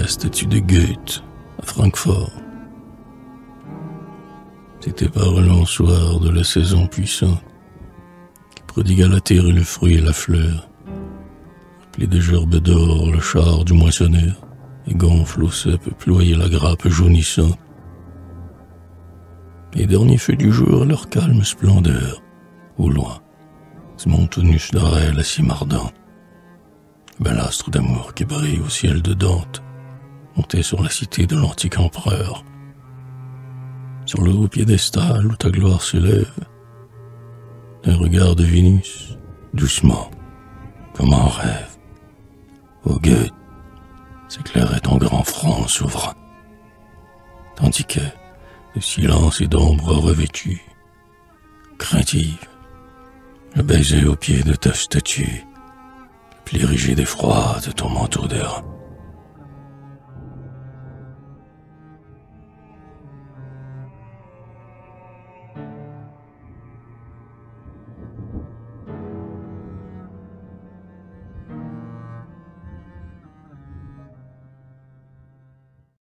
la statue de Goethe à Francfort. C'était par un long soir de la saison puissante qui prodigua la terre et le fruit et la fleur. Rempli de gerbes d'or, le char du moissonneur et gonfle au cep ployait la grappe jaunissante. Les derniers feux du jour, leur calme splendeur, au loin, se Montonus d'Arel la cime ardente. Le bel astre d'amour qui brille au ciel de Dante montait sur la cité de l'antique empereur. Sur le haut piédestal où ta gloire s'élève, d'un regard de Vénus, doucement, comme un rêve, au Goethe s'éclairait ton grand front souverain, tandis que, de silence et d'ombre revêtue, craintive, je baisais au pied de ta statue, le pli rigide et froid de ton manteau d'airain.